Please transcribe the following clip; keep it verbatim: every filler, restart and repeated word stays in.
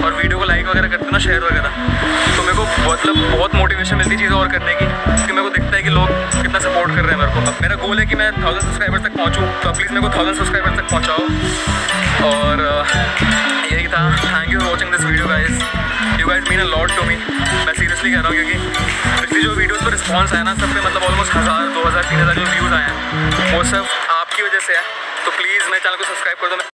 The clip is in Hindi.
और वीडियो को लाइक वगैरह करते हो ना, शेयर वगैरह, तो मेरे को मतलब बहुत मोटिवेशन मिलती है चीज़ें और करने की, क्योंकि मेरे को दिखता है कि लोग कितना सपोर्ट कर रहे हैं मेरे को। अब मेरा गोल है कि मैं थाउजेंड सब्सक्राइबर्स तक पहुँचूँ, तो प्लीज़ मेरे को थाउजेंड सब्सक्राइबर्स तक पहुँचाओ। और यही था। Thank you for watching this video guys, you guys mean a lot to me. मैं सीरियसली कह रहा हूँ, क्योंकि पिछली जो वीडियोस पर रिस्पॉन्स आया ना, सब पे मतलब ऑलमोस्ट हज़ार दो हज़ार तीन हज़ार जो व्यूज़ आए हैं, वो सब आपकी वजह से है। तो प्लीज़ मेरे चैनल को सब्सक्राइब कर दो।